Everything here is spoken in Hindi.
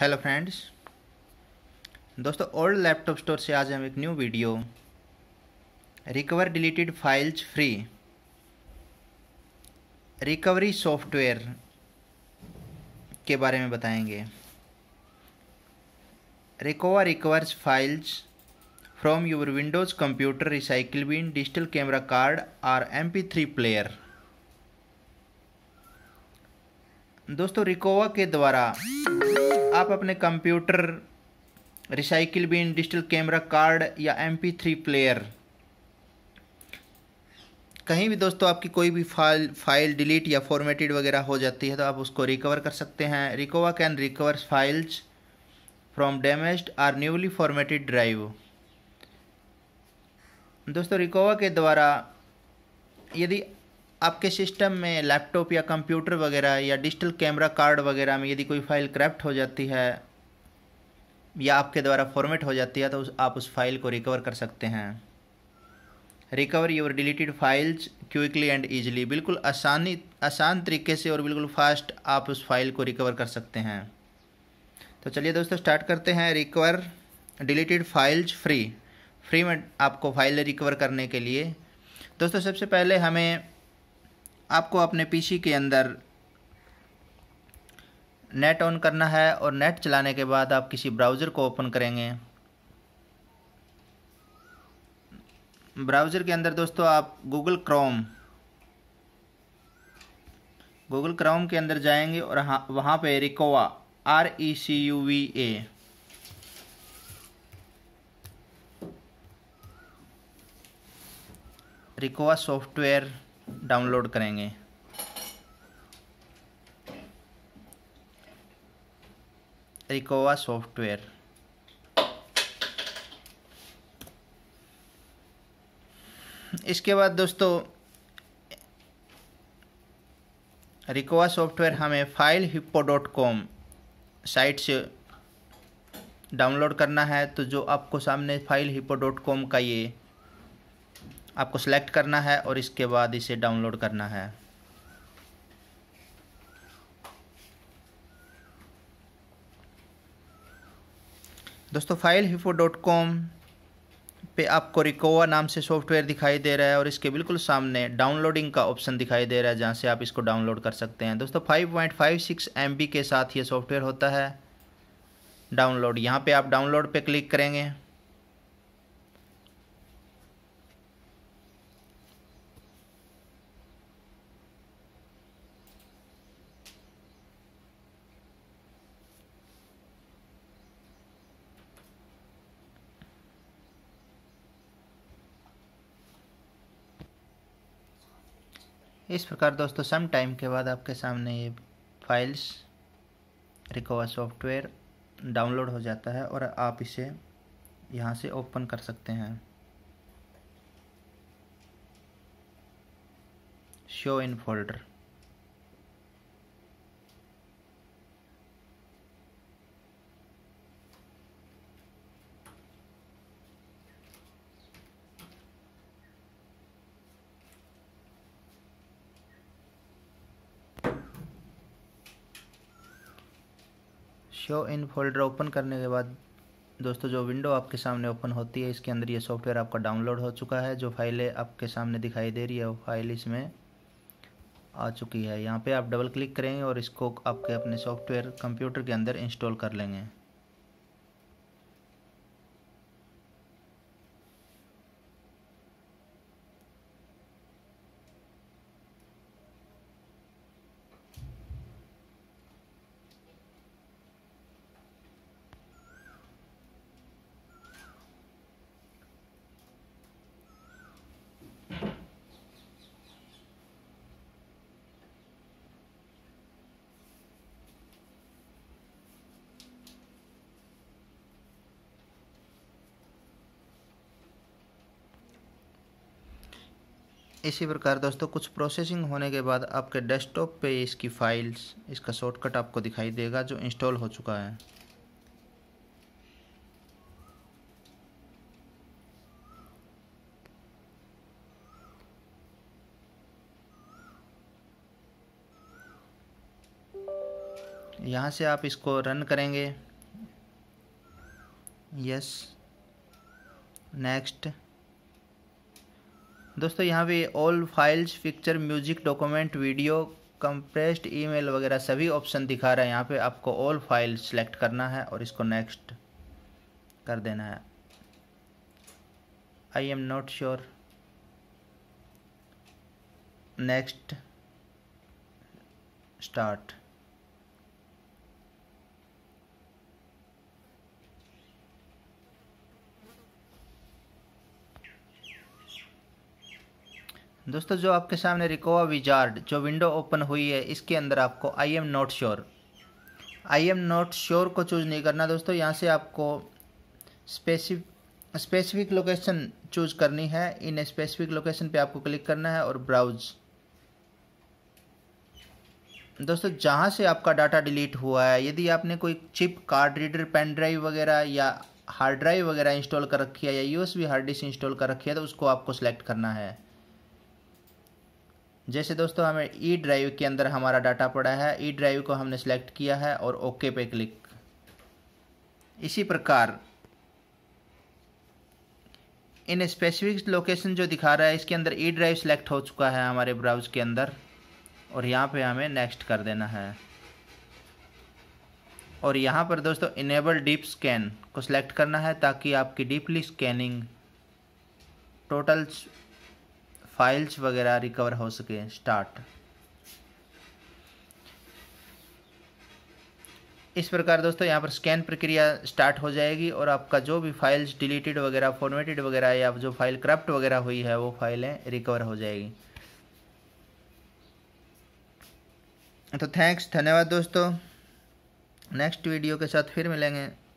हेलो फ्रेंड्स, दोस्तों ओल्ड लैपटॉप स्टोर से आज हम एक new video recover deleted files free recovery software के बारे में बताएंगे। Recover recovers files from your Windows computer, recycle bin, digital camera card और MP3 प्लेयर। दोस्तों रिकोवा के द्वारा आप अपने computer, recycle bin, digital camera card या MP3 प्लेयर कहीं भी दोस्तों आपकी कोई भी फाइल डिलीट या फॉर्मेटेड वगैरह हो जाती है तो आप उसको रिकवर कर सकते हैं। Recuva can recover files from damaged और न्यूली फॉर्मेटेड ड्राइव। दोस्तों रिकोवा के द्वारा यदि आपके सिस्टम में लैपटॉप या कंप्यूटर वगैरह या डिजिटल कैमरा कार्ड वगैरह में यदि कोई फाइल क्रप्ट हो जाती है या आपके द्वारा फॉर्मेट हो जाती है तो आप उस फाइल को रिकवर कर सकते हैं। Recover your deleted files quickly and easily, बिल्कुल आसान तरीके से और बिल्कुल फास्ट आप उस फाइल को रिकवर कर सकते हैं। तो चलिए दोस्तों स्टार्ट करते हैं। रिकवर डिलीटेड फाइल्स फ्री में आपको फाइल रिकवर करने के लिए दोस्तों सबसे पहले आपको अपने पीसी के अंदर नेट ऑन करना है और नेट चलाने के बाद आप किसी ब्राउज़र को ओपन करेंगे। ब्राउज़र के अंदर दोस्तों आप गूगल क्रोम के अंदर जाएंगे और वहाँ पे Recuva RECUVA Recuva software download करेंगे। रिकोवा सॉफ्टवेयर इसके बाद दोस्तों रिकोवा सॉफ्टवेयर हमें filehippo.com साइट से डाउनलोड करना है। तो जो आपको सामने filehippo.com का ये आपको सेलेक्ट करना है और इसके बाद इसे डाउनलोड करना है। दोस्तों filehippo.com पे आपको रिकोवा नाम से सॉफ्टवेयर दिखाई दे रहा है और इसके बिल्कुल सामने डाउनलोडिंग का ऑप्शन दिखाई दे रहा है जहां से आप इसको डाउनलोड कर सकते हैं। दोस्तों 5.56 MB के साथ ये सॉफ्टवेयर होता है डाउनलोड। यहां पे आप डाउनलोड पे क्लिक करेंगे। इस प्रकार दोस्तों सम टाइम के बाद आपके सामने ये फाइल्स रिकोवा सॉफ्टवेयर डाउनलोड हो जाता है और आप इसे यहाँ से ओपन कर सकते हैं। Show in folder show in folder open करने के बाद दोस्तों जो विंडो आपके सामने ओपन होती है इसके अंदर ये सॉफ्टवेयर आपका डाउनलोड हो चुका है। जो फाइलें आपके सामने दिखाई दे रही है वो फाइल इसमें आ चुकी है। यहाँ पे आप डबल क्लिक करेंगे और इसको आपके अपने सॉफ्टवेयर कंप्यूटर के अंदर इंस्टॉल कर लेंगे। इसी प्रकार दोस्तों कुछ प्रोसेसिंग होने के बाद आपके डेस्कटॉप पे इसकी फाइल्स, इसका शॉर्टकट आपको दिखाई देगा जो इंस्टॉल हो चुका है। यहाँ से आप इसको रन करेंगे। Yes, next. दोस्तों यहाँ पे all files, picture, music, document, video, compressed email वगैरह सभी ऑप्शन दिखा रहा है। यहाँ पे आपको ऑल फाइल सेलेक्ट करना है और इसको नेक्स्ट कर देना है। I am not sure, next, start. दोस्तों जो आपके सामने रिकोवा विजार्ड जो विंडो ओपन हुई है, इसके अंदर आपको I am not sure, I am not sure को चूज़ नहीं करना दोस्तों। यहाँ से आपको स्पेसिफिक लोकेशन चूज़ करनी है। इन स्पेसिफिक लोकेशन पे आपको क्लिक करना है और ब्राउज। दोस्तों जहाँ से आपका डाटा डिलीट हुआ है, यदि आपने कोई chip, card reader, pen drive वगैरह या हार्ड ड्राइव वगैरह इंस्टॉल कर रखी है या यूएसबी हार्ड डिस्क इंस्टॉल कर रखी है, तो उसको आपको सेलेक्ट करना है। जैसे दोस्तों हमें ई ड्राइव के अंदर हमारा डाटा पड़ा है, ई ड्राइव को हमने सेलेक्ट किया है और ओके पे क्लिक। इसी प्रकार इन स्पेसिफिक लोकेशन जो दिखा रहा है, इसके अंदर ई ड्राइव सेलेक्ट हो चुका है हमारे ब्राउज के अंदर, और यहाँ पे हमें नेक्स्ट कर देना है। और यहाँ पर दोस्तों इनेबल डीप स्कैन को सिलेक्ट करना है ताकि आपकी डीपली स्कैनिंग टोटल फाइल्स वगैरह रिकवर हो सके। स्टार्ट। इस प्रकार दोस्तों यहाँ पर स्कैन प्रक्रिया स्टार्ट हो जाएगी और आपका जो भी फाइल्स डिलीटेड वगैरह, फॉर्मेटेड वगैरह या जो फाइल करप्ट वगैरह हुई है, वो फाइलें रिकवर हो जाएगी। तो थैंक्स, धन्यवाद दोस्तों। नेक्स्ट वीडियो के साथ फिर मिलेंगे।